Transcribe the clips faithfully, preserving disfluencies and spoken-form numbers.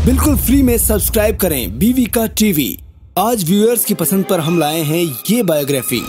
बिल्कुल फ्री में सब्सक्राइब करें बीवी का टीवी। आज व्यूअर्स की पसंद पर हम लाए हैं ये बायोग्राफी।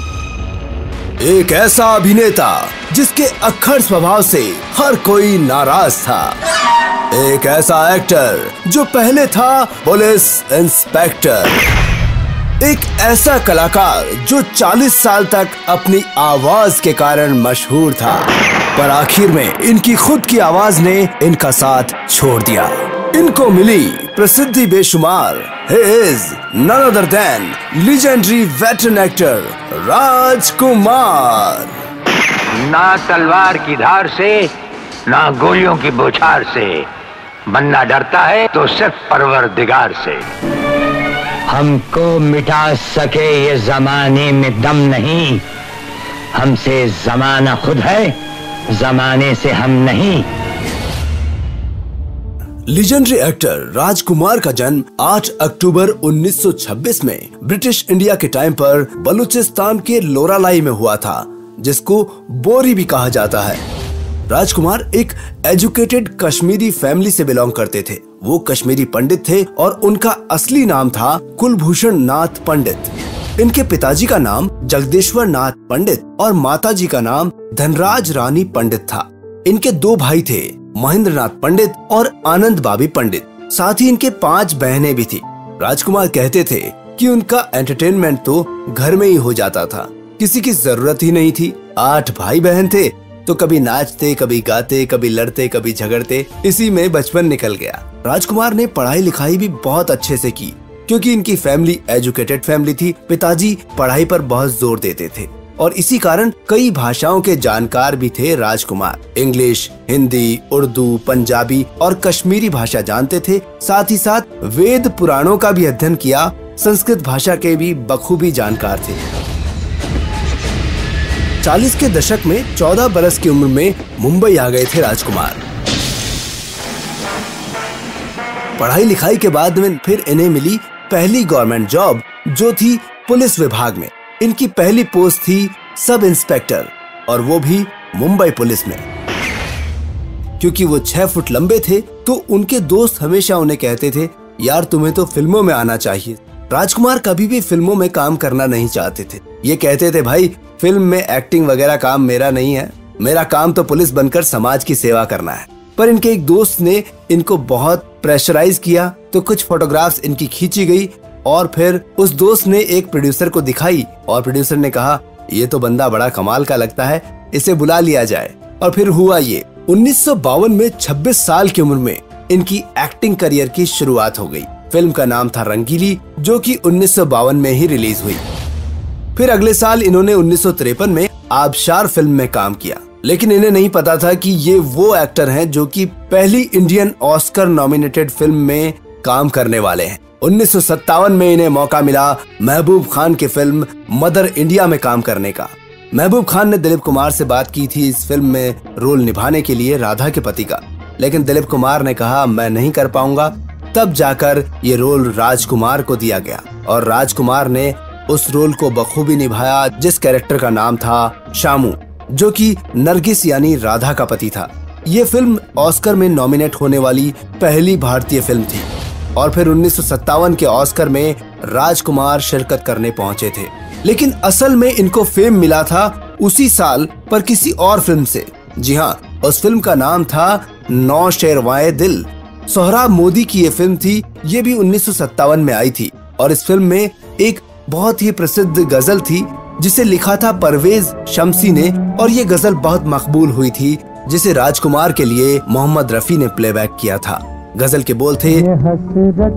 एक ऐसा अभिनेता जिसके अक्खड़ स्वभाव से हर कोई नाराज था। एक ऐसा एक्टर जो पहले था पुलिस इंस्पेक्टर। एक ऐसा कलाकार जो चालीस साल तक अपनी आवाज के कारण मशहूर था, पर आखिर में इनकी खुद की आवाज ने इनका साथ छोड़ दिया। इनको मिली प्रसिद्धि बेशुमार। He is none other than legendary veteran actor Raj Kumar. ना तलवार की धार से, ना गोलियों की बौछार से, बनना डरता है तो सिर्फ परवरदिगार से। हमको मिटा सके ये जमाने में दम नहीं, हमसे जमाना खुद है, जमाने से हम नहीं। लीजेंडरी एक्टर राज कुमार का जन्म आठ अक्टूबर उन्नीस सौ छब्बीस में ब्रिटिश इंडिया के टाइम पर बलूचिस्तान के लोरालाई में हुआ था, जिसको बोरी भी कहा जाता है। राज कुमार एक एजुकेटेड कश्मीरी फैमिली से बिलोंग करते थे। वो कश्मीरी पंडित थे और उनका असली नाम था कुलभूषण नाथ पंडित। इनके पिताजी का नाम जगदेश्वर नाथ पंडित और माताजी का नाम धनराज रानी पंडित था। इनके दो भाई थे, महेंद्र नाथ पंडित और आनंद बाबी पंडित। साथ ही इनके पांच बहनें भी थी। राजकुमार कहते थे कि उनका एंटरटेनमेंट तो घर में ही हो जाता था, किसी की जरूरत ही नहीं थी। आठ भाई बहन थे तो कभी नाचते, कभी गाते, कभी लड़ते, कभी झगड़ते, इसी में बचपन निकल गया। राजकुमार ने पढ़ाई लिखाई भी बहुत अच्छे से की, क्योंकि इनकी फैमिली एजुकेटेड फैमिली थी। पिताजी पढ़ाई पर बहुत जोर देते थे और इसी कारण कई भाषाओं के जानकार भी थे। राजकुमार इंग्लिश, हिंदी, उर्दू, पंजाबी और कश्मीरी भाषा जानते थे। साथ ही साथ वेद पुराणों का भी अध्ययन किया। संस्कृत भाषा के भी बखूबी जानकार थे। चालीस के दशक में चौदह बरस की उम्र में मुंबई आ गए थे राजकुमार। पढ़ाई लिखाई के बाद में फिर इन्हें मिली पहली गवर्नमेंट जॉब, जो थी पुलिस विभाग में। इनकी पहली पोस्ट थी सब इंस्पेक्टर, और वो भी मुंबई पुलिस में। क्योंकि वो छह फुट लंबे थे तो उनके दोस्त हमेशा उन्हें कहते थे, यार तुम्हें तो फिल्मों में आना चाहिए। राजकुमार कभी भी फिल्मों में काम करना नहीं चाहते थे। ये कहते थे, भाई फिल्म में एक्टिंग वगैरह काम मेरा नहीं है, मेरा काम तो पुलिस बनकर समाज की सेवा करना है। पर इनके एक दोस्त ने इनको बहुत प्रेशराइज किया तो कुछ फोटोग्राफ्स इनकी खींची गई और फिर उस दोस्त ने एक प्रोड्यूसर को दिखाई और प्रोड्यूसर ने कहा, ये तो बंदा बड़ा कमाल का लगता है, इसे बुला लिया जाए। और फिर हुआ ये। उन्नीस सौ बावन में छब्बीस साल की उम्र में इनकी एक्टिंग करियर की शुरुआत हो गई। फिल्म का नाम था रंगीली, जो कि उन्नीस सौ बावन में ही रिलीज हुई। फिर अगले साल इन्होंने उन्नीस सौ तिरपन में आबशार फिल्म में काम किया, लेकिन इन्हें नहीं पता था कि ये वो एक्टर हैं जो कि पहली इंडियन ऑस्कर नॉमिनेटेड फिल्म में काम करने वाले हैं। उन्नीस सौ सत्तावन में इन्हें मौका मिला महबूब खान की फिल्म मदर इंडिया में काम करने का। महबूब खान ने दिलीप कुमार से बात की थी इस फिल्म में रोल निभाने के लिए राधा के पति का, लेकिन दिलीप कुमार ने कहा मैं नहीं कर पाऊंगा। तब जाकर ये रोल राजकुमार को दिया गया और राजकुमार ने उस रोल को बखूबी निभाया, जिस कैरेक्टर का नाम था शामू, जो कि नरगिस यानी राधा का पति था। ये फिल्म ऑस्कर में नॉमिनेट होने वाली पहली भारतीय फिल्म थी और फिर उन्नीस सौ सत्तावन के ऑस्कर में राजकुमार शिरकत करने पहुंचे थे। लेकिन असल में इनको फेम मिला था उसी साल, पर किसी और फिल्म से। जी हाँ, उस फिल्म का नाम था नौ शेरवाए दिल। सोहराब मोदी की ये फिल्म थी। ये भी उन्नीस सौ सत्तावन में आई थी और इस फिल्म में एक बहुत ही प्रसिद्ध गजल थी जिसे लिखा था परवेज शमसी ने, और ये गजल बहुत मकबूल हुई थी, जिसे राजकुमार के लिए मोहम्मद रफी ने प्लेबैक किया था। गजल के बोल थे, ये हसरत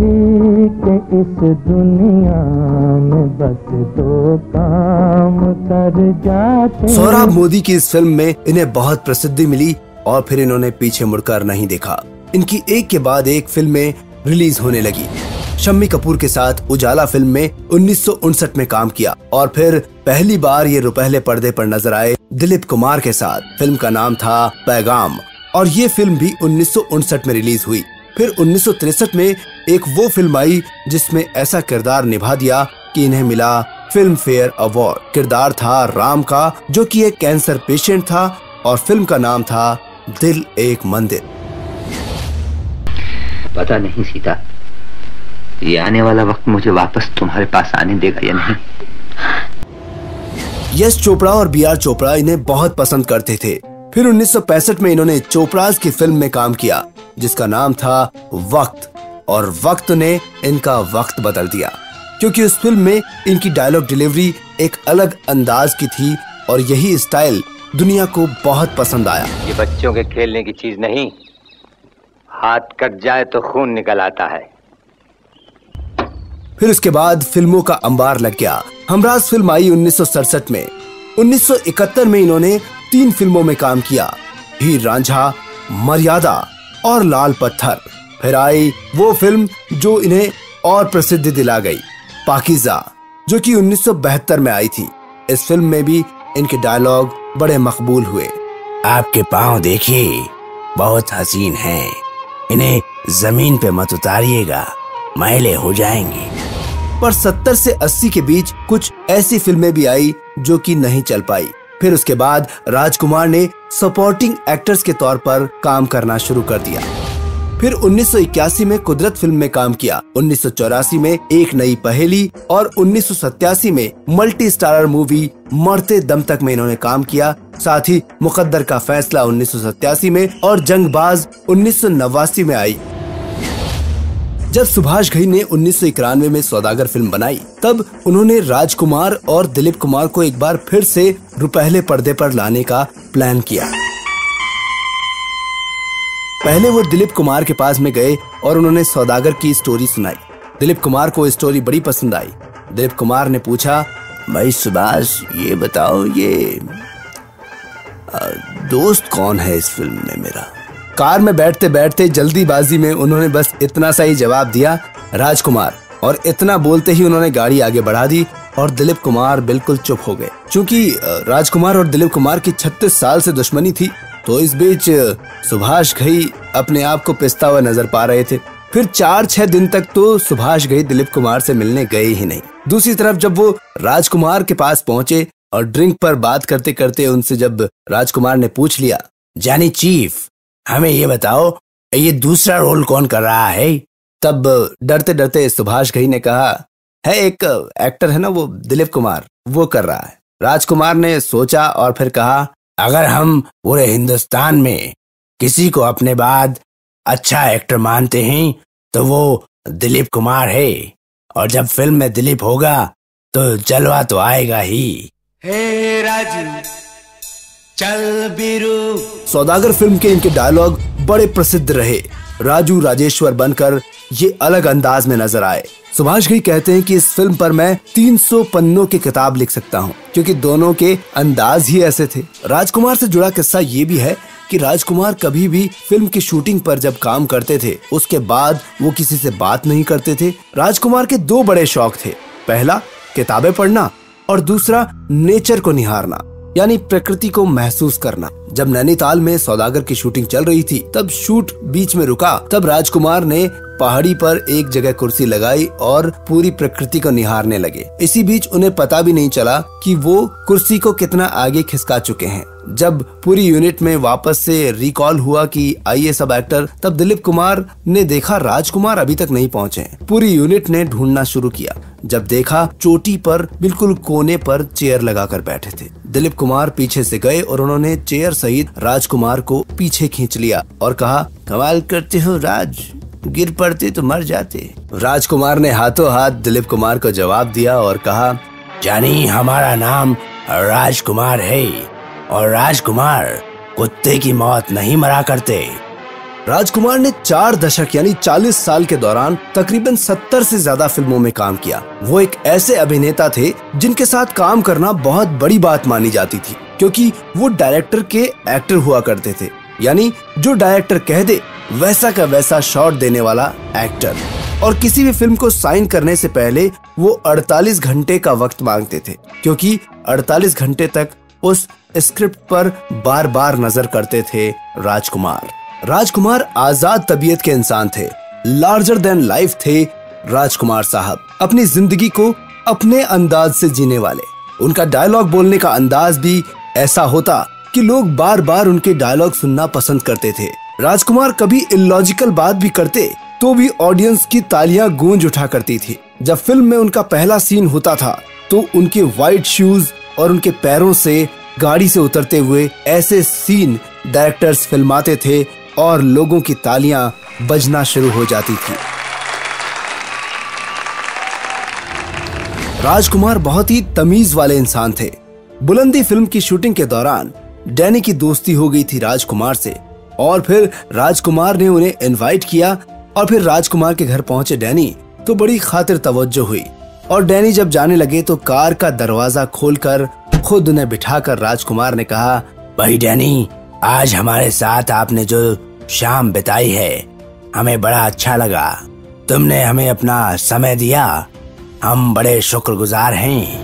थी कि इस दुनिया में बस दो काम कर जाते। सोहराब मोदी की इस फिल्म में इन्हें बहुत प्रसिद्धि मिली और फिर इन्होंने पीछे मुड़कर नहीं देखा। इनकी एक के बाद एक फिल्में रिलीज होने लगी। शम्मी कपूर के साथ उजाला फिल्म में उन्नीस सौ उनसठ में काम किया और फिर पहली बार ये रुपहले पर्दे पर नजर आए दिलीप कुमार के साथ। फिल्म का नाम था पैगाम और ये फिल्म भी उन्नीस सौ उनसठ में रिलीज हुई। फिर उन्नीस सौ तिरसठ में एक वो फिल्म आई जिसमें ऐसा किरदार निभा दिया कि इन्हें मिला फिल्म फेयर अवार्ड। किरदार था राम का, जो कि एक कैंसर पेशेंट था और फिल्म का नाम था दिल एक मंदिर। पता नहीं सीता, ये आने वाला वक्त मुझे वापस तुम्हारे पास आने देगा या नहीं। यश चोपड़ा और बी आर चोपड़ा इन्हें बहुत पसंद करते थे। फिर उन्नीस सौ पैंसठ में इन्होंने चोपड़ाज की फिल्म में काम किया जिसका नाम था वक्त, और वक्त ने इनका वक्त बदल दिया क्योंकि उस फिल्म में इनकी डायलॉग डिलीवरी एक अलग अंदाज की थी और यही स्टाइल दुनिया को बहुत पसंद आया। ये बच्चों के खेलने की चीज नहीं, हाथ कट जाए तो खून निकल आता है। फिर उसके बाद फिल्मों का अंबार लग गया। हमराज फिल्म आई उन्नीस सौ सड़सठ में। उन्नीस सौ इकहत्तर में इन्होंने तीन फिल्मों में काम किया, हीर रांझा, मर्यादा और लाल पत्थर। फिर आई वो फिल्म जो इन्हें और प्रसिद्धि दिला गई, पाकीज़ा, जो कि उन्नीस सौ बहत्तर में आई थी। इस फिल्म में भी इनके डायलॉग बड़े मकबूल हुए। आपके पाँव देखिए, बहुत हसीन हैं, इन्हें जमीन पे मत उतारिएगा, मैले हो जाएंगी। पर सत्तर से अस्सी के बीच कुछ ऐसी फिल्में भी आई जो कि नहीं चल पाई। फिर उसके बाद राजकुमार ने सपोर्टिंग एक्टर्स के तौर पर काम करना शुरू कर दिया। फिर उन्नीस सौ इक्यासी में कुदरत फिल्म में काम किया, उन्नीस सौ चौरासी में एक नई पहेली और उन्नीस सौ सत्तासी में मल्टी स्टारर मूवी मरते दम तक में इन्होंने काम किया। साथ ही मुकद्दर का फैसला उन्नीस सौ सत्तासी में और जंगबाज उन्नीस सौ नवासी में आई। जब सुभाष घई ने उन्नीस सौ इक्यानवे में सौदागर फिल्म बनाई तब उन्होंने राजकुमार और दिलीप कुमार को एक बार फिर से रुपहले पर्दे पर लाने का प्लान किया। पहले वो दिलीप कुमार के पास में गए और उन्होंने सौदागर की स्टोरी सुनाई। दिलीप कुमार को स्टोरी बड़ी पसंद आई। दिलीप कुमार ने पूछा, भाई सुभाष, ये बताओ ये आ, दोस्त कौन है इस फिल्म में मेरा? कार में बैठते बैठते जल्दीबाजी में उन्होंने बस इतना सा ही जवाब दिया, राजकुमार। और इतना बोलते ही उन्होंने गाड़ी आगे बढ़ा दी और दिलीप कुमार बिल्कुल चुप हो गए। क्योंकि राजकुमार और दिलीप कुमार की छत्तीस साल से दुश्मनी थी, तो इस बीच सुभाष घई अपने आप को पिसता हुआ नजर पा रहे थे। फिर चार छह दिन तक तो सुभाष घई दिलीप कुमार से मिलने गए ही नहीं। दूसरी तरफ जब वो राजकुमार के पास पहुंचे और ड्रिंक पर बात करते करते उनसे जब राजकुमार ने पूछ लिया, जानी चीफ, हमें ये बताओ ये दूसरा रोल कौन कर रहा है? तब डरते डरते सुभाष घई ने कहा, है एक एक्टर है ना वो दिलीप कुमार, वो कर रहा है। राजकुमार ने सोचा और फिर कहा, अगर हम पूरे हिंदुस्तान में किसी को अपने बाद अच्छा एक्टर मानते हैं तो वो दिलीप कुमार है, और जब फिल्म में दिलीप होगा तो जलवा तो आएगा ही। हे राजू चल बीरू। सौदागर फिल्म के इनके डायलॉग बड़े प्रसिद्ध रहे। राजू राजेश्वर बनकर ये अलग अंदाज में नजर आए। सुभाष घई कहते हैं कि इस फिल्म पर मैं तीन सौ पन्नों की किताब लिख सकता हूँ, क्योंकि दोनों के अंदाज ही ऐसे थे। राजकुमार से जुड़ा किस्सा ये भी है कि राजकुमार कभी भी फिल्म की शूटिंग पर जब काम करते थे उसके बाद वो किसी से बात नहीं करते थे। राजकुमार के दो बड़े शौक थे, पहला किताबें पढ़ना और दूसरा नेचर को निहारना, यानी प्रकृति को महसूस करना। जब नैनीताल में सौदागर की शूटिंग चल रही थी तब शूट बीच में रुका। तब राजकुमार ने पहाड़ी पर एक जगह कुर्सी लगाई और पूरी प्रकृति को निहारने लगे। इसी बीच उन्हें पता भी नहीं चला कि वो कुर्सी को कितना आगे खिसका चुके हैं। जब पूरी यूनिट में वापस से रिकॉल हुआ कि आइए सब एक्टर, तब दिलीप कुमार ने देखा राजकुमार अभी तक नहीं पहुंचे। पूरी यूनिट ने ढूंढना शुरू किया। जब देखा चोटी पर बिल्कुल कोने पर चेयर लगाकर बैठे थे। दिलीप कुमार पीछे से गए और उन्होंने चेयर सहित राजकुमार को पीछे खींच लिया और कहा, कमाल करते हो राज, गिर पड़ते तो मर जाते। राजकुमार ने हाथों हाथ दिलीप कुमार को जवाब दिया और कहा, जानी हमारा नाम राजकुमार है और राजकुमार कुत्ते की मौत नहीं मरा करते। राजकुमार ने चार दशक यानी चालीस साल के दौरान तकरीबन सत्तर से ज्यादा फिल्मों में काम किया। वो एक ऐसे अभिनेता थे जिनके साथ काम करना बहुत बड़ी बात मानी जाती थी, क्योंकि वो डायरेक्टर के एक्टर हुआ करते थे, यानी जो डायरेक्टर कह दे वैसा का वैसा शॉट देने वाला एक्टर। और किसी भी फिल्म को साइन करने से पहले वो अड़तालीस घंटे का वक्त मांगते थे, क्योंकि अड़तालीस घंटे तक उस स्क्रिप्ट पर बार बार नजर करते थे राजकुमार। राजकुमार आजाद तबीयत के इंसान थे, लार्जर देन लाइफ थे राजकुमार साहब, अपनी जिंदगी को अपने अंदाज से जीने वाले। उनका डायलॉग बोलने का अंदाज भी ऐसा होता कि लोग बार बार उनके डायलॉग सुनना पसंद करते थे। राजकुमार कभी इलॉजिकल बात भी करते तो भी ऑडियंस की तालियां गूंज उठा करती थी। जब फिल्म में उनका पहला सीन होता था तो उनके वाइट शूज और उनके पैरों से गाड़ी से उतरते हुए ऐसे सीन डायरेक्टर्स फिल्माते थे और लोगों की तालियां बजना शुरू हो जाती थी। राजकुमार बहुत ही तमीज वाले इंसान थे। बुलंदी फिल्म की शूटिंग के दौरान डैनी की दोस्ती हो गई थी राजकुमार से और फिर राजकुमार ने उन्हें इनवाइट किया और फिर राजकुमार के घर पहुंचे डैनी तो बड़ी खातिर तवज्जो हुई और डैनी जब जाने लगे तो कार का दरवाजा खोलकर खुद उन्हें बिठाकर राजकुमार ने कहा, भाई डैनी, आज हमारे साथ आपने जो शाम बिताई है हमें बड़ा अच्छा लगा। तुमने हमें अपना समय दिया, हम बड़े शुक्रगुजार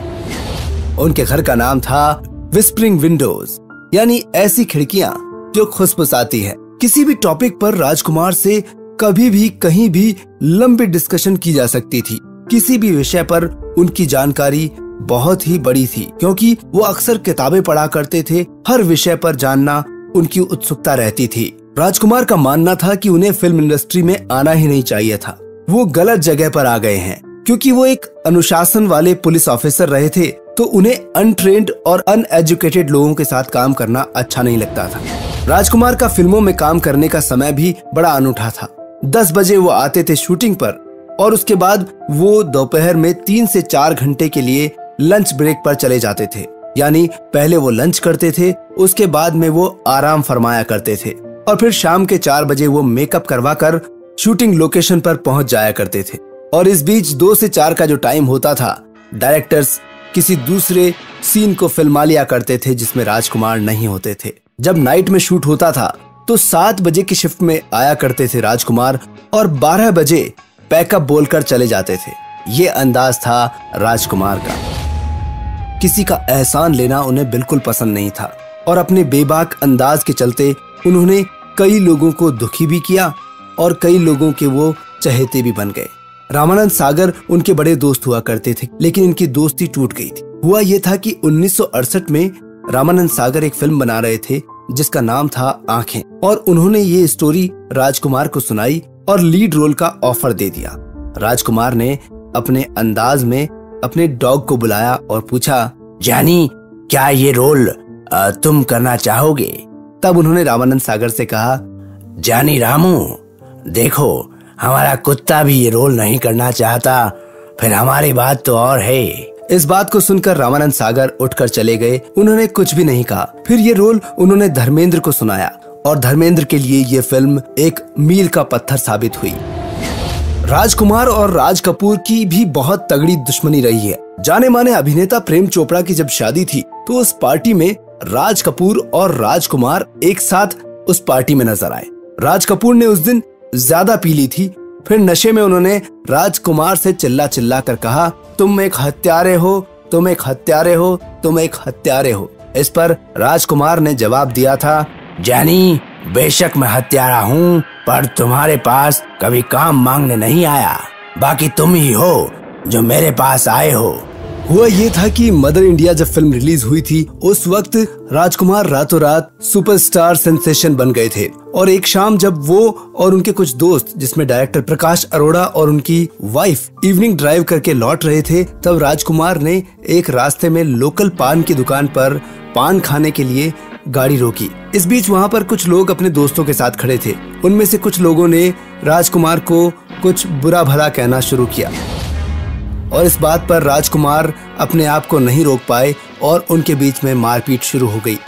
हैं। उनके घर का नाम था विस्परिंग विंडोज, यानी ऐसी खिड़कियां जो खुशबुसाती है। किसी भी टॉपिक पर राजकुमार से कभी भी कहीं भी लंबी डिस्कशन की जा सकती थी। किसी भी विषय पर उनकी जानकारी बहुत ही बड़ी थी क्योंकि वो अक्सर किताबें पढ़ा करते थे। हर विषय पर जानना उनकी उत्सुकता रहती थी। राजकुमार का मानना था कि उन्हें फिल्म इंडस्ट्री में आना ही नहीं चाहिए था। वो गलत जगह पर आ गए हैं क्योंकि वो एक अनुशासन वाले पुलिस ऑफिसर रहे थे तो उन्हें अनट्रेन्ड और अनएजुकेटेड लोगों के साथ काम करना अच्छा नहीं लगता था। राजकुमार का फिल्मों में काम करने का समय भी बड़ा अनूठा था। दस बजे वो आते थे शूटिंग पर और उसके बाद वो दोपहर में तीन से चार घंटे के लिए लंच ब्रेक पर चले जाते थे। यानी पहले वो लंच करते थे, उसके बाद में वो आराम फरमाया करते थे और फिर शाम के चार बजे वो मेकअप करवा कर शूटिंग लोकेशन पर पहुंच जाया करते थे। और इस बीच दो से चार का जो टाइम होता था, डायरेक्टर्स किसी दूसरे सीन को फिल्मा लिया करते थे जिसमें राजकुमार नहीं होते थे। जब नाइट में शूट होता था तो सात बजे की शिफ्ट में आया करते थे राजकुमार और बारह बजे पैकअप बोलकर चले जाते थे। ये अंदाज था राजकुमार का। किसी का एहसान लेना उन्हें बिल्कुल पसंद नहीं था और अपने बेबाक अंदाज के चलते उन्होंने कई लोगों को दुखी भी किया और कई लोगों के वो चहेते भी बन गए। रामानंद सागर उनके बड़े दोस्त हुआ करते थे लेकिन इनकी दोस्ती टूट गई थी। हुआ ये था कि उन्नीस सौ अड़सठ में रामानंद सागर एक फिल्म बना रहे थे जिसका नाम था आंखें और उन्होंने ये स्टोरी राजकुमार को सुनाई और लीड रोल का ऑफर दे दिया। राजकुमार ने अपने अंदाज में अपने डॉग को बुलाया और पूछा, जानी, क्या ये रोल आ, तुम करना चाहोगे? तब उन्होंने रामानंद सागर से कहा, जानी रामू, देखो हमारा कुत्ता भी ये रोल नहीं करना चाहता, फिर हमारी बात तो और है। इस बात को सुनकर रामानंद सागर उठकर चले गए। उन्होंने कुछ भी नहीं कहा। फिर ये रोल उन्होंने धर्मेंद्र को सुनाया और धर्मेंद्र के लिए ये फिल्म एक मील का पत्थर साबित हुई। राजकुमार और राज कपूर की भी बहुत तगड़ी दुश्मनी रही है। जाने माने अभिनेता प्रेम चोपड़ा की जब शादी थी तो उस पार्टी में राज कपूर और राजकुमार एक साथ उस पार्टी में नजर आए। राज कपूर ने उस दिन ज्यादा पी ली थी। फिर नशे में उन्होंने राजकुमार से चिल्ला चिल्ला कर कहा, तुम एक हत्यारे हो, तुम एक हत्यारे हो, तुम एक हत्यारे हो। इस पर राजकुमार ने जवाब दिया था, जानी, बेशक मैं हत्यारा हूँ पर तुम्हारे पास कभी काम मांगने नहीं आया, बाकी तुम ही हो जो मेरे पास आए हो। हुआ ये था कि मदर इंडिया जब फिल्म रिलीज हुई थी उस वक्त राजकुमार रातों रात सुपरस्टार सेंसेशन बन गए थे और एक शाम जब वो और उनके कुछ दोस्त जिसमें डायरेक्टर प्रकाश अरोड़ा और उनकी वाइफ इवनिंग ड्राइव करके लौट रहे थे तब राजकुमार ने एक रास्ते में लोकल पान की दुकान पर पान खाने के लिए गाड़ी रोकी। इस बीच वहाँ पर कुछ लोग अपने दोस्तों के साथ खड़े थे। उनमें से कुछ लोगों ने राजकुमार को कुछ बुरा भला कहना शुरू किया और इस बात पर राजकुमार अपने आप को नहीं रोक पाए और उनके बीच में मारपीट शुरू हो गई।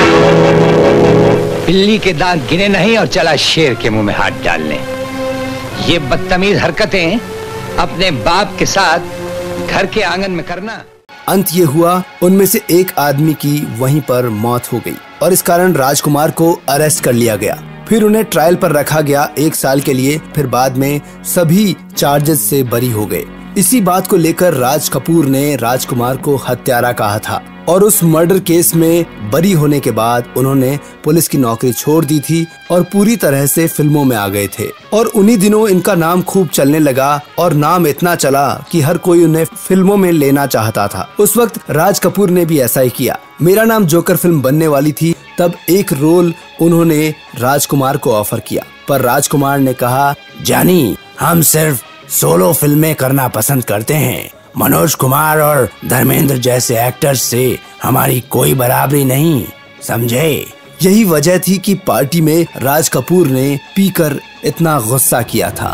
बिल्ली के दांत गिने नहीं और चला शेर के मुंह में हाथ डालने। ये बदतमीज हरकतें अपने बाप के साथ घर के आंगन में करना। अंत ये हुआ, उनमें से एक आदमी की वहीं पर मौत हो गई और इस कारण राजकुमार को अरेस्ट कर लिया गया। फिर उन्हें ट्रायल पर रखा गया एक साल के लिए। फिर बाद में सभी चार्जेस से बरी हो गए। इसी बात को लेकर राज कपूर ने राजकुमार को हत्यारा कहा था और उस मर्डर केस में बरी होने के बाद उन्होंने पुलिस की नौकरी छोड़ दी थी और पूरी तरह से फिल्मों में आ गए थे। और उन्हीं दिनों इनका नाम खूब चलने लगा और नाम इतना चला कि हर कोई उन्हें फिल्मों में लेना चाहता था। उस वक्त राज कपूर ने भी ऐसा ही किया। मेरा नाम जोकर फिल्म बनने वाली थी, तब एक रोल उन्होंने राजकुमार को ऑफर किया, पर राजकुमार ने कहा, जानी, हम सिर्फ सोलो फिल्में करना पसंद करते हैं। मनोज कुमार और धर्मेंद्र जैसे एक्टर्स से हमारी कोई बराबरी नहीं, समझे? यही वजह थी कि पार्टी में राज कपूर ने पीकर इतना गुस्सा किया था।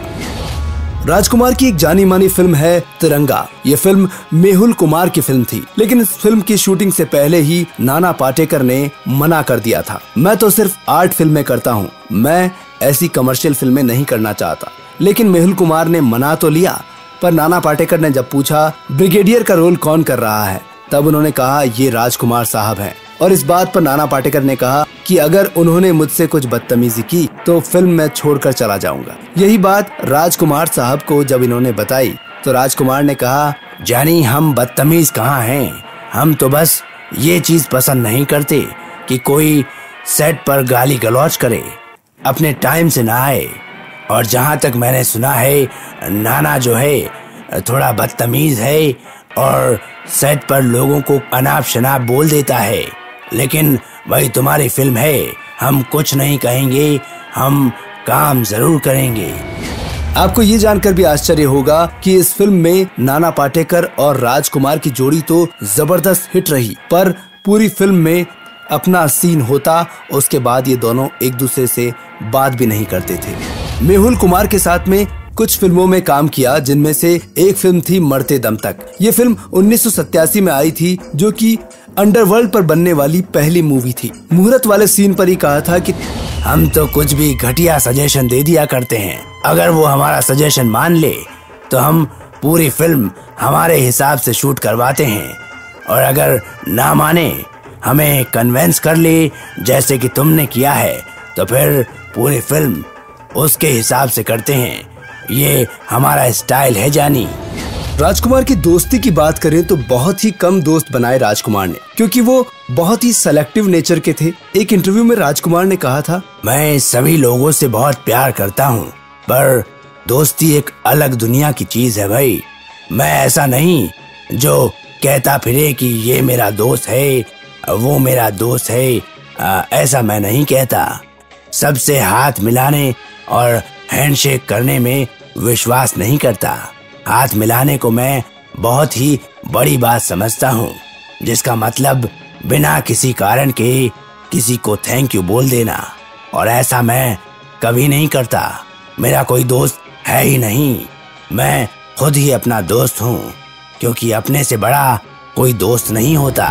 राजकुमार की एक जानी मानी फिल्म है तिरंगा। ये फिल्म मेहुल कुमार की फिल्म थी, लेकिन इस फिल्म की शूटिंग से पहले ही नाना पाटेकर ने मना कर दिया था। मैं तो सिर्फ आर्ट फिल्में करता हूँ, मैं ऐसी कमर्शियल फिल्में नहीं करना चाहता। लेकिन मेहुल कुमार ने मना तो लिया, पर नाना पाटेकर ने जब पूछा ब्रिगेडियर का रोल कौन कर रहा है, तब उन्होंने कहा ये राजकुमार साहब हैं। और इस बात पर नाना पाटेकर ने कहा कि अगर उन्होंने मुझसे कुछ बदतमीजी की तो फिल्म मैं छोड़कर चला जाऊंगा। यही बात राजकुमार साहब को जब इन्होंने बताई तो राजकुमार ने कहा, जानी, हम बदतमीज कहाँ हैं, हम तो बस ये चीज पसंद नहीं करते कि कोई सेट पर गाली गलौज करे, अपने टाइम से ना आए। और जहाँ तक मैंने सुना है, नाना जो है थोड़ा बदतमीज है और सेट पर लोगों को अनाप शनाप बोल देता है। लेकिन वही तुम्हारी फिल्म है, हम कुछ नहीं कहेंगे, हम काम जरूर करेंगे। आपको ये जानकर भी आश्चर्य होगा कि इस फिल्म में नाना पाटेकर और राजकुमार की जोड़ी तो जबरदस्त हिट रही, पर पूरी फिल्म में अपना सीन होता, उसके बाद ये दोनों एक दूसरे से बात भी नहीं करते थे। मेहुल कुमार के साथ में कुछ फिल्मों में काम किया, जिनमें से एक फिल्म थी मरते दम तक। ये फिल्म उन्नीस सौ सत्तासी में आई थी, जो कि अंडरवर्ल्ड पर बनने वाली पहली मूवी थी। मुहूर्त वाले सीन पर ही कहा था कि हम तो कुछ भी घटिया सजेशन दे दिया करते हैं, अगर वो हमारा सजेशन मान ले तो हम पूरी फिल्म हमारे हिसाब से शूट करवाते हैं, और अगर ना माने, हमें कन्विंस कर ले जैसे कि तुमने किया है, तो फिर पूरी फिल्म उसके हिसाब से करते हैं। ये हमारा स्टाइल है जानी। राजकुमार की दोस्ती की बात करें तो बहुत ही कम दोस्त बनाए राजकुमार ने, क्योंकि वो बहुत ही सेलेक्टिव नेचर के थे। एक इंटरव्यू में राजकुमार ने कहा था, मैं सभी लोगों से बहुत प्यार करता हूँ, पर दोस्ती एक अलग दुनिया की चीज है भाई। मैं ऐसा नहीं जो कहता फिरे कि ये मेरा दोस्त है, वो मेरा दोस्त है, आ, ऐसा मैं नहीं कहता। सबसे हाथ मिलाने और हैंडशेक करने में विश्वास नहीं करता। हाथ मिलाने को मैं बहुत ही बड़ी बात समझता हूँ, जिसका मतलब बिना किसी कारण के किसी को थैंक यू बोल देना, और ऐसा मैं कभी नहीं करता। मेरा कोई दोस्त है ही नहीं, मैं खुद ही अपना दोस्त हूँ, क्योंकि अपने से बड़ा कोई दोस्त नहीं होता।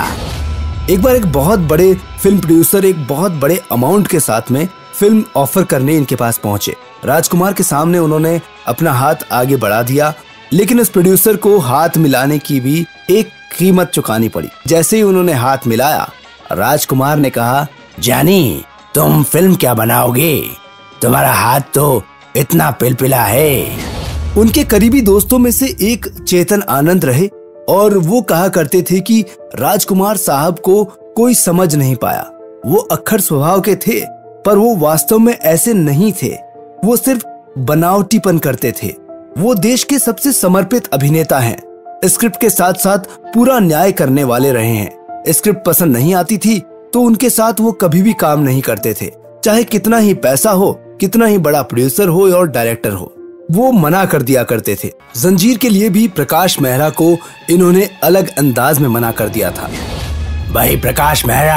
एक बार एक बहुत बड़े फिल्म प्रोड्यूसर एक बहुत बड़े अमाउंट के साथ में फिल्म ऑफर करने इनके पास पहुंचे। राजकुमार के सामने उन्होंने अपना हाथ आगे बढ़ा दिया, लेकिन उस प्रोड्यूसर को हाथ मिलाने की भी एक कीमत चुकानी पड़ी। जैसे ही उन्होंने हाथ मिलाया, राजकुमार ने कहा, जानी, तुम फिल्म क्या बनाओगे, तुम्हारा हाथ तो इतना पिलपिला है। उनके करीबी दोस्तों में से एक चेतन आनंद रहे, और वो कहा करते थे कि राजकुमार साहब को कोई समझ नहीं पाया। वो अक्खड़ स्वभाव के थे, पर वो वास्तव में ऐसे नहीं थे। वो सिर्फ बनावटीपन करते थे। वो देश के सबसे समर्पित अभिनेता हैं। स्क्रिप्ट के साथ साथ पूरा न्याय करने वाले रहे हैं। स्क्रिप्ट पसंद नहीं आती थी तो उनके साथ वो कभी भी काम नहीं करते थे, चाहे कितना ही पैसा हो, कितना ही बड़ा प्रोड्यूसर हो और डायरेक्टर हो, वो मना कर दिया करते थे। जंजीर के लिए भी प्रकाश मेहरा को इन्होंने अलग अंदाज में मना कर दिया था। भाई प्रकाश मेहरा,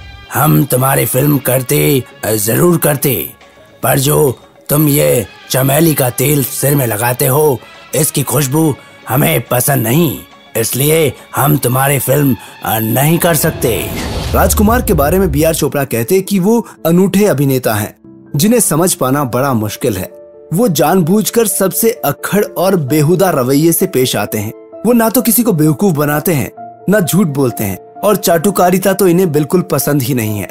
हम तुम्हारी फिल्म करते जरूर करते, पर जो तुम ये चमेली का तेल सिर में लगाते हो, इसकी खुशबू हमें पसंद नहीं, इसलिए हम तुम्हारी फिल्म नहीं कर सकते। राजकुमार के बारे में बी आर चोपड़ा कहते कि वो अनूठे अभिनेता हैं, जिन्हें समझ पाना बड़ा मुश्किल है। वो जानबूझकर सबसे अक्खड़ और बेहुदा रवैये से पेश आते हैं। वो ना तो किसी को बेवकूफ बनाते हैं, ना झूठ बोलते हैं, और चाटुकारिता तो इन्हें बिल्कुल पसंद ही नहीं है।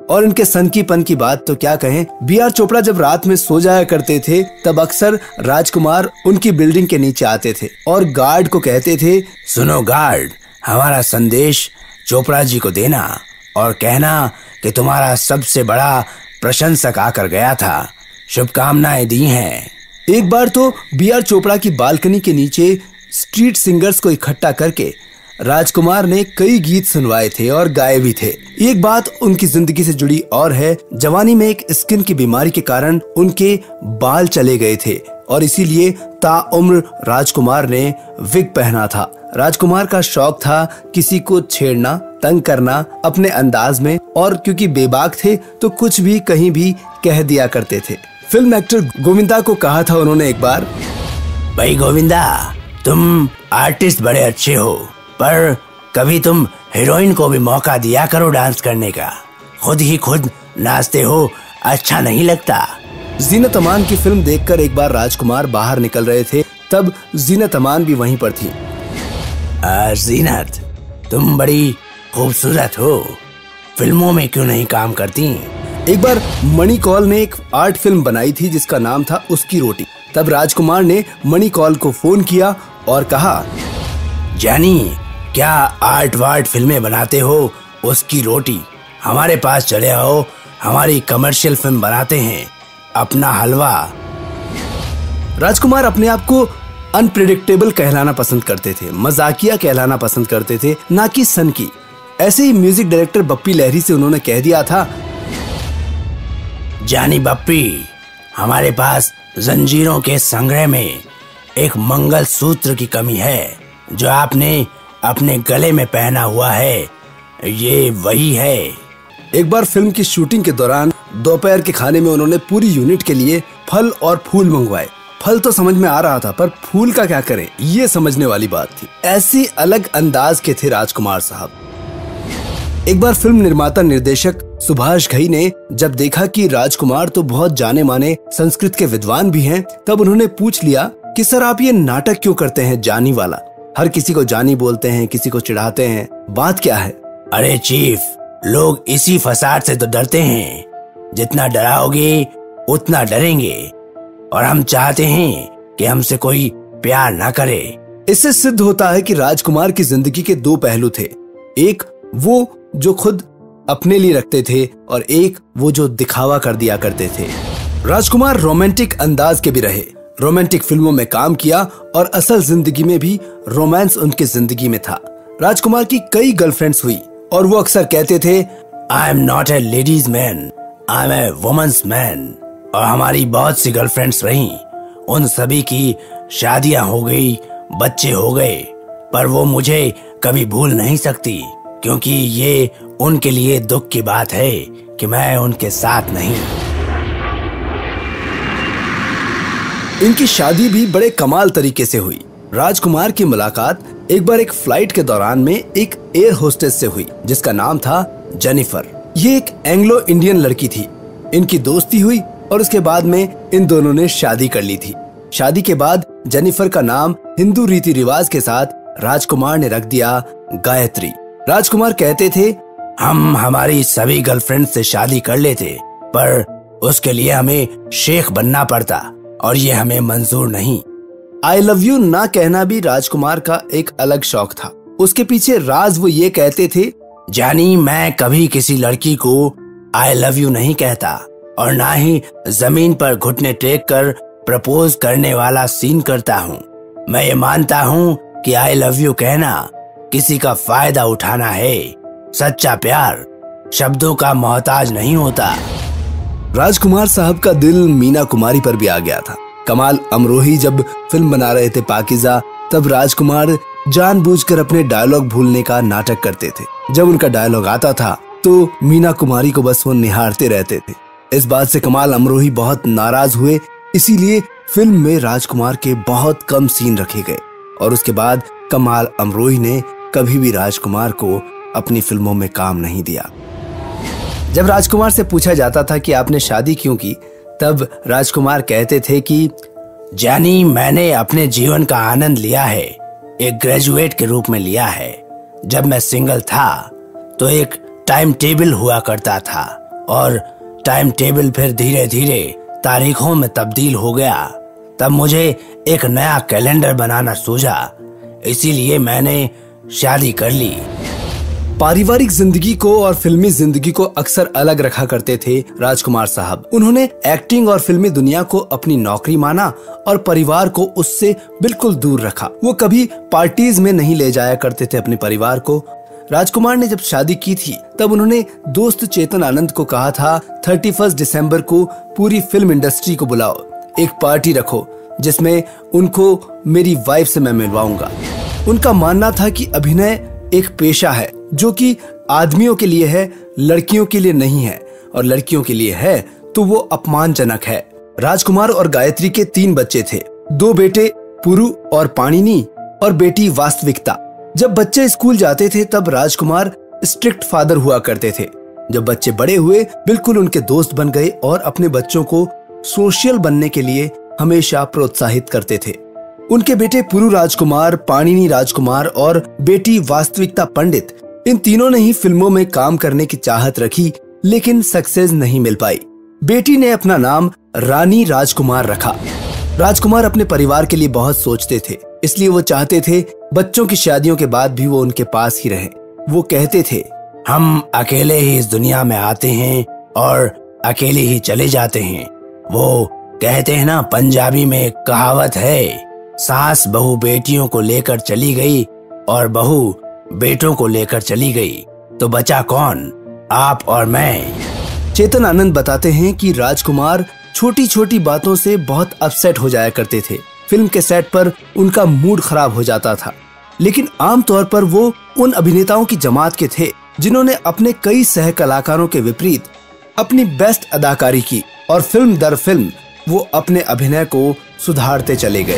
और इनके सनकीपन की बात तो क्या कहें। बी आर चोपड़ा जब रात में सो जाया करते थे तब अक्सर राजकुमार उनकी बिल्डिंग के नीचे आते थे और गार्ड को कहते थे, सुनो गार्ड, हमारा संदेश चोपड़ा जी को देना और कहना कि तुम्हारा सबसे बड़ा प्रशंसक आकर गया था, शुभकामनाएं दी हैं। एक बार तो बी आर चोपड़ा की बालकनी के नीचे स्ट्रीट सिंगर्स को इकट्ठा करके राजकुमार ने कई गीत सुनवाए थे और गाए भी थे। एक बात उनकी जिंदगी से जुड़ी और है, जवानी में एक स्किन की बीमारी के कारण उनके बाल चले गए थे और इसीलिए ताउम्र राजकुमार ने विग पहना था। राजकुमार का शौक था किसी को छेड़ना, तंग करना अपने अंदाज में, और क्योंकि बेबाक थे तो कुछ भी कहीं भी कह दिया करते थे। फिल्म एक्टर गोविंदा को कहा था उन्होंने एक बार, भाई गोविंदा, तुम आर्टिस्ट बड़े अच्छे हो, पर कभी तुम हीरोइन को भी मौका दिया करो डांस करने का, खुद ही खुद नाचते हो, अच्छा नहीं लगता। जीनत अमान की फिल्म देखकर एक बार राजकुमार बाहर निकल रहे थे, तब जीनत अमान भी वहीं पर थी। आ, जीनत, तुम बड़ी खूबसूरत हो, फिल्मों में क्यों नहीं काम करती? एक बार मणि कौल ने एक आर्ट फिल्म बनाई थी जिसका नाम था उसकी रोटी। तब राजकुमार ने मणि कौल को फोन किया और कहा, जानी, क्या आर्ट वार्ट फिल्में बनाते हो? उसकी रोटी, हमारे पास चले आओ, हमारी कमर्शियल फिल्म बनाते हैं, अपना हलवा। राजकुमार अपने आप को अनप्रेडिक्टेबल कहलाना पसंद करते थे, मजाकिया कहलाना पसंद करते थे, ना कि सन की। ऐसे ही म्यूजिक डायरेक्टर बप्पी लहरी से उन्होंने कह दिया था, जानी बप्पी, हमारे पास जंजीरों के संग्रह में एक मंगल सूत्र की कमी है, जो आपने अपने गले में पहना हुआ है, ये वही है। एक बार फिल्म की शूटिंग के दौरान दोपहर के खाने में उन्होंने पूरी यूनिट के लिए फल और फूल मंगवाए। फल तो समझ में आ रहा था, पर फूल का क्या करें, ये समझने वाली बात थी। ऐसी अलग अंदाज के थे राजकुमार साहब। एक बार फिल्म निर्माता निर्देशक सुभाष घई ने जब देखा कि राजकुमार तो बहुत जाने माने संस्कृत के विद्वान भी हैं, तब उन्होंने पूछ लिया कि सर आप ये नाटक क्यों करते हैं जानी वाला? हर किसी को जानी बोलते हैं, किसी को चिढ़ाते हैं, बात क्या है? अरे चीफ, लोग इसी फसाद से तो डरते हैं, जितना डराओगे उतना डरेंगे, और हम चाहते हैं कि हमसे कोई प्यार ना करे। इससे सिद्ध होता है कि राजकुमार की जिंदगी के दो पहलू थे, एक वो जो खुद अपने लिए रखते थे और एक वो जो दिखावा कर दिया करते थे। राजकुमार रोमांटिक अंदाज के भी रहे, रोमांटिक फिल्मों में काम किया और असल जिंदगी में भी रोमांस उनकी जिंदगी में था। राजकुमार की कई गर्लफ्रेंड्स हुई और वो अक्सर कहते थे, I am not a ladies man, I am a women's man. और हमारी बहुत सी गर्लफ्रेंड्स रहीं, उन सभी की शादियां हो गई, बच्चे हो गए, पर वो मुझे कभी भूल नहीं सकती, क्योंकि ये उनके लिए दुख की बात है कि मैं उनके साथ नहीं। इनकी शादी भी बड़े कमाल तरीके से हुई। राजकुमार की मुलाकात एक बार एक फ्लाइट के दौरान में एक एयर होस्टेस से हुई जिसका नाम था जेनिफर। ये एक एंग्लो इंडियन लड़की थी। इनकी दोस्ती हुई और उसके बाद में इन दोनों ने शादी कर ली थी। शादी के बाद जेनिफर का नाम हिंदू रीति रिवाज के साथ राजकुमार ने रख दिया गायत्री। राजकुमार कहते थे, हम हमारी सभी गर्लफ्रेंड से शादी कर लेते, पर उसके लिए हमें शेख बनना पड़ता और ये हमें मंजूर नहीं। आई लव यू ना कहना भी राजकुमार का एक अलग शौक था। उसके पीछे राज वो ये कहते थे, जानी, मैं कभी किसी लड़की को आई लव यू नहीं कहता और ना ही जमीन पर घुटने टेक कर प्रपोज करने वाला सीन करता हूँ। मैं ये मानता हूँ कि आई लव यू कहना किसी का फायदा उठाना है। सच्चा प्यार शब्दों का मोहताज नहीं होता। राजकुमार साहब का दिल मीनाकुमारी पर भी आ गया था। कमाल अमरोही जब फिल्म बना रहे थे पाकीज़ा, तब राजकुमार जानबूझकर अपने डायलॉग भूलने का नाटक करते थे। जब उनका डायलॉग आता था तो मीनाकुमारी को बस वो निहारते रहते थे। इस बात से कमाल अमरोही बहुत नाराज हुए, इसीलिए फिल्म में राजकुमार के बहुत कम सीन रखे गए और उसके बाद कमाल अमरोही ने कभी भी राजकुमार को अपनी फिल्मों में काम नहीं दिया। जब राजकुमार से पूछा जाता था कि आपने शादी क्यों की, तब राजकुमार कहते थे कि जानी, मैंने अपने जीवन का आनंद लिया है, एक ग्रेजुएट के रूप में लिया है। जब मैं सिंगल था तो एक टाइम टेबल हुआ करता था और टाइम टेबल फिर धीरे धीरे तारीखों में तब्दील हो गया। तब मुझे एक नया कैलेंडर बनाना सूझा, इसीलिए मैंने शादी कर ली। पारिवारिक जिंदगी को और फिल्मी जिंदगी को अक्सर अलग रखा करते थे राजकुमार साहब। उन्होंने एक्टिंग और फिल्मी दुनिया को अपनी नौकरी माना और परिवार को उससे बिल्कुल दूर रखा। वो कभी पार्टीज में नहीं ले जाया करते थे अपने परिवार को। राजकुमार ने जब शादी की थी तब उन्होंने दोस्त चेतन आनंद को कहा था, थर्टी फर्स्ट दिसंबर को पूरी फिल्म इंडस्ट्री को बुलाओ, एक पार्टी रखो जिसमें उनको मेरी वाइफ से मैं मिलवाऊंगा। उनका मानना था कि अभिनय एक पेशा है जो कि आदमियों के लिए है, लड़कियों के लिए नहीं है, और लड़कियों के लिए है तो वो अपमानजनक है। राजकुमार और गायत्री के तीन बच्चे थे, दो बेटे पुरु और पाणिनी और बेटी वास्तविकता। जब बच्चे स्कूल जाते थे तब राजकुमार स्ट्रिक्ट फादर हुआ करते थे। जब बच्चे बड़े हुए बिल्कुल उनके दोस्त बन गए और अपने बच्चों को सोशल बनने के लिए हमेशा प्रोत्साहित करते थे। उनके बेटे पुरु राजकुमार, पाणिनी राजकुमार और बेटी वास्तविकता पंडित, इन तीनों ने ही फिल्मों में काम करने की चाहत रखी, लेकिन सक्सेस नहीं मिल पाई। बेटी ने अपना नाम रानी राजकुमार रखा। राजकुमार अपने परिवार के लिए बहुत सोचते थे, इसलिए वो चाहते थे बच्चों की शादियों के बाद भी वो उनके पास ही रहें। वो कहते थे, हम अकेले ही इस दुनिया में आते हैं और अकेले ही चले जाते हैं। वो कहते हैं ना, पंजाबी में एक कहावत है, सास बहू बेटियों को लेकर चली गई और बहू बेटों को लेकर चली गई, तो बचा कौन? आप और मैं। चेतन आनंद बताते हैं कि राजकुमार छोटी छोटी बातों से बहुत अपसेट हो जाया करते थे। फिल्म के सेट पर उनका मूड खराब हो जाता था, लेकिन आमतौर पर वो उन अभिनेताओं की जमात के थे जिन्होंने अपने कई सह कलाकारों के विपरीत अपनी बेस्ट अदाकारी की और फिल्म दर फिल्म वो अपने अभिनय को सुधारते चले गए।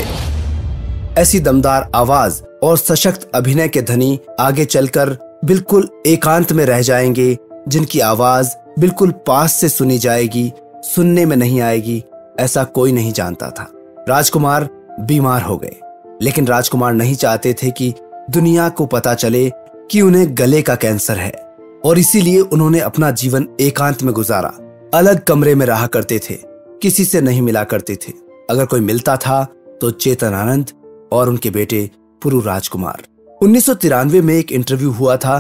ऐसी दमदार आवाज और सशक्त अभिनय के धनी आगे चलकर बिल्कुल एकांत में रह जाएंगे, जिनकी आवाज बिल्कुल पास से सुनी जाएगी, सुनने में नहीं आएगी, ऐसा कोई नहीं जानता था। राजकुमार बीमार हो गए, लेकिन राजकुमार नहीं चाहते थे कि दुनिया को पता चले कि उन्हें गले का कैंसर है, और इसीलिए उन्होंने अपना जीवन एकांत में गुजारा। अलग कमरे में रहा करते थे, किसी से नहीं मिला करते थे। अगर कोई मिलता था तो चेतन आनंद और उनके बेटे पुरु राजकुमार। उन्नीस सौ तिरानवे में एक इंटरव्यू हुआ था,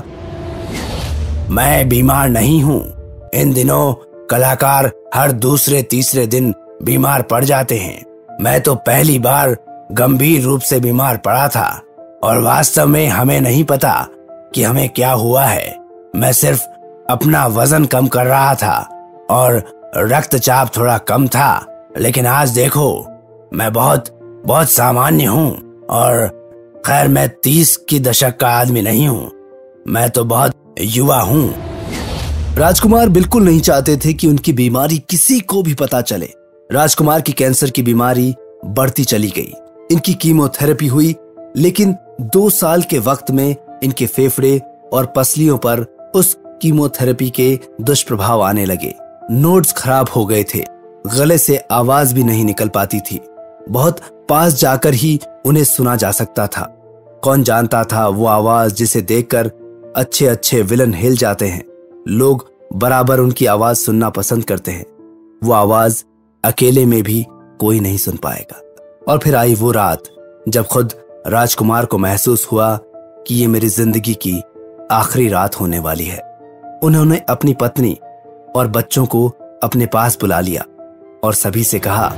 मैं बीमार नहीं हूँ। इन दिनों कलाकार हर दूसरे तीसरे दिन बीमार पड़ जाते हैं। मैं तो पहली बार गंभीर रूप से बीमार पड़ा था और वास्तव में हमें नहीं पता कि हमें क्या हुआ है। मैं सिर्फ अपना वजन कम कर रहा था और रक्तचाप थोड़ा कम था, लेकिन आज देखो मैं बहुत बहुत सामान्य हूँ। और खैर, मैं तीस की दशक का आदमी नहीं हूँ, मैं तो बहुत युवा हूँ। राजकुमार बिल्कुल नहीं चाहते थे कि उनकी बीमारी किसी को भी पता चले। राजकुमार की कैंसर की बीमारी बढ़ती चली गई। इनकी कीमोथेरेपी हुई, लेकिन दो साल के वक्त में इनके फेफड़े और पसलियों पर उस कीमोथेरेपी के दुष्प्रभाव आने लगे। नोड्स खराब हो गए थे, गले से आवाज भी नहीं निकल पाती थी। बहुत पास जाकर ही उन्हें सुना जा सकता था। कौन जानता था वो आवाज जिसे देखकर अच्छे अच्छे विलन हिल जाते हैं। लोग बराबर उनकी आवाज सुनना पसंद करते हैं। वो आवाज अकेले में भी कोई नहीं सुन पाएगा। और फिर आई वो रात जब खुद राजकुमार को महसूस हुआ कि ये मेरी जिंदगी की आखिरी रात होने वाली है। उन्होंने अपनी पत्नी और बच्चों को अपने पास बुला लिया और सभी से कहा,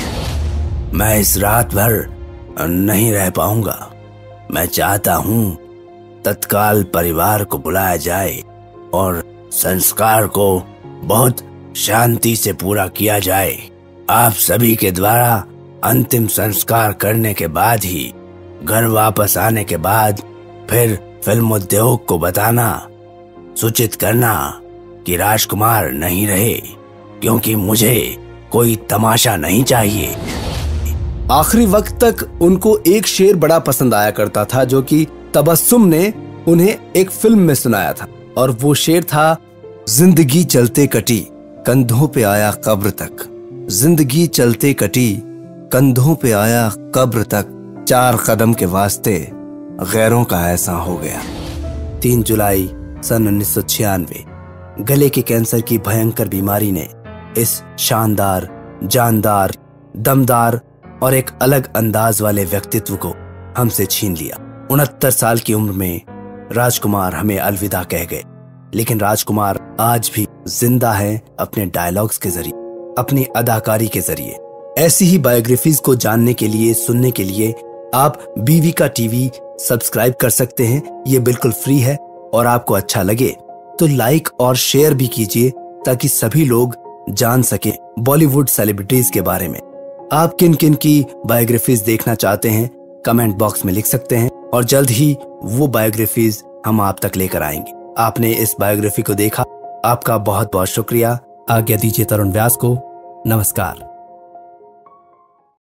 मैं इस रात भर नहीं रह पाऊंगा। मैं चाहता हूं तत्काल परिवार को बुलाया जाए और संस्कार को बहुत शांति से पूरा किया जाए। आप सभी के द्वारा अंतिम संस्कार करने के बाद ही घर वापस आने के बाद फिर फिल्म उद्योग को बताना, सूचित करना कि राजकुमार नहीं रहे, क्योंकि मुझे कोई तमाशा नहीं चाहिए। आखिरी वक्त तक उनको एक शेर बड़ा पसंद आया करता था, जो कि तबस्सुम ने उन्हें एक फिल्म में सुनाया था, और वो शेर था, जिंदगी चलते कटी कंधों पे आया कब्र तक। जिंदगी चलते कटी कंधों पे आया कब्र तक, चार कदम के वास्ते गैरों का ऐसा हो गया। तीन जुलाई सन उन्नीस सौ छियानवे। गले के कैंसर की भयंकर बीमारी ने इस शानदार, जानदार, दमदार और एक अलग अंदाज वाले व्यक्तित्व को हमसे छीन लिया। उनहत्तर साल की उम्र में राजकुमार हमें अलविदा कह गए, लेकिन राजकुमार आज भी जिंदा है अपने डायलॉग्स के जरिए, अपनी अदाकारी के जरिए। ऐसी ही बायोग्राफीज को जानने के लिए, सुनने के लिए आप बीवी का टीवी सब्सक्राइब कर सकते हैं। ये बिल्कुल फ्री है और आपको अच्छा लगे तो लाइक और शेयर भी कीजिए ताकि सभी लोग जान सके बॉलीवुड सेलिब्रिटीज के बारे में। आप किन किन की बायोग्राफीज देखना चाहते हैं कमेंट बॉक्स में लिख सकते हैं और जल्द ही वो बायोग्राफीज हम आप तक लेकर आएंगे। आपने इस बायोग्राफी को देखा, आपका बहुत बहुत शुक्रिया। आज्ञा दीजिए तरुण व्यास को। नमस्कार।